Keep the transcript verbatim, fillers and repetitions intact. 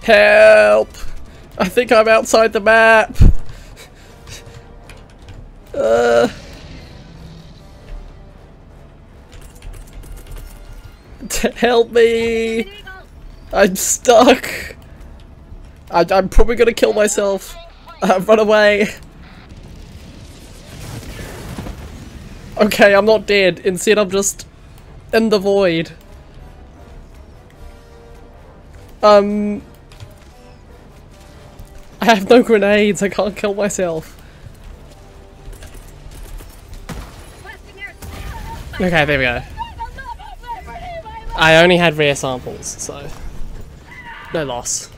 Help! I think I'm outside the map! Uh... Help me! I'm stuck! I I'm probably gonna kill myself. Uh, run away! Okay, I'm not dead. Instead, I'm just in the void. Um... I have no grenades, I can't kill myself. Okay, there we go. I only had rare samples, so no loss.